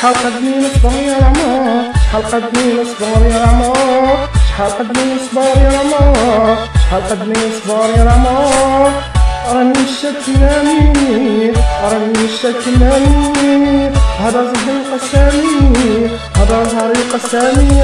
شحال قدني نصبر يا العمر، شحال قدني نصبر يا العمر، شحال قدني نصبر يا العمر، شحال قدني نصبر يا العمر. راني مشات نامي، راني مشات نامي، هذا زهري القسامي، هذا زهري القسامي.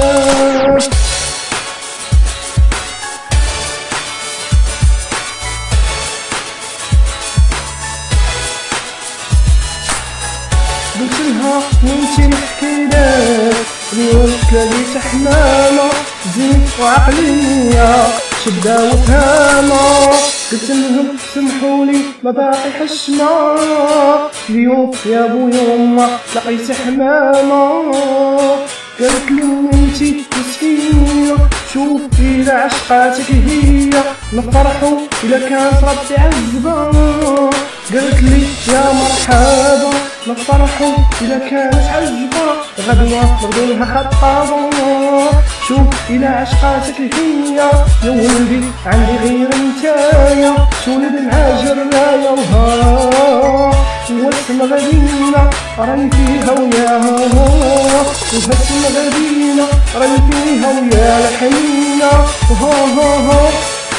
قلتلها وانتي نحكيلك اليوم تلاقيت حمامة زين وعقلية شدة وفهامة. قلتلهم سمحولي ما باقي حشمة، اليوم يا بويا وما لقيت حمامة. قالتلي وانتي مسكينة شوف إلا عشقاتك هي نفرحو إلا كانت ربي عزبة. قالتلي يا مرحبا نفرحو إلا كانت عزبة، غدوة نغدولها خطابة. شوف إلا عشقاتك هي يا ولدي عندي غير نتايا، تولد مع جرايا وها والسما غادينا راني فيها وياها، والسما غادينا راني فيها ويا الحنينة وها ها ها.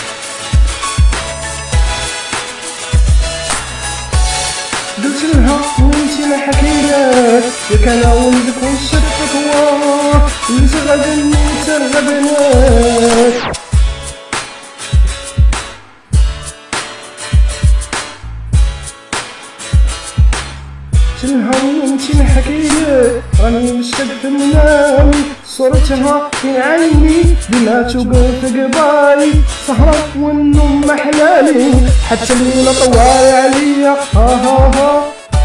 قلتلها وانتي ما حكيلك ياك انا ولدك ونشفك واه نتغبن نتغبنك. قلتلها وانتي ما حكيلك راني مشتاق في المنام، صورتها في عيني بما توقف قبالي، سهرة والنوم محلالي حتى الليلة طوال عليا ها ها ها.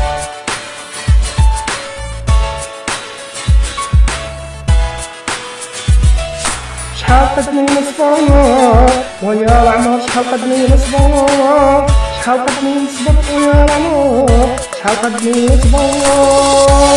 شحال قدني نصبر ويا العمر، شحال قدني نصبر، شحال قدني نصبر ويا العمر، شحال قدني نصبر.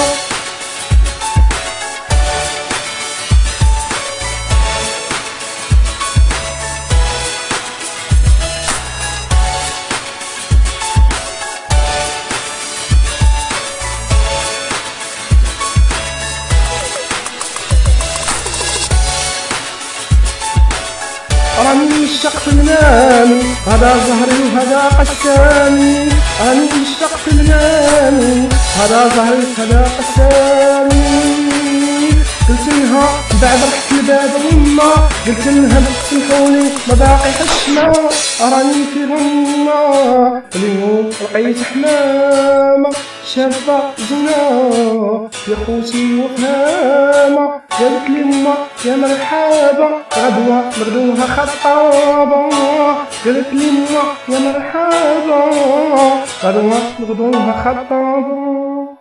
راني مشتاق في منامي هذا زهري وهذا قسامي، راني مشتاق في منامي هذا زهري وهذا قسامي. قلتلها بعد رحت لباب غمة، قلتلها سمحولي ما باقي حشمة، راني في غمة اليوم لقيت حمامة شابة زينة يا خوتي وفهامة. قالتلي ما يا مرحبا غدوة نغدوها خطابة، قالتلي ما يا مرحبا غدوة نغدوها خطابة.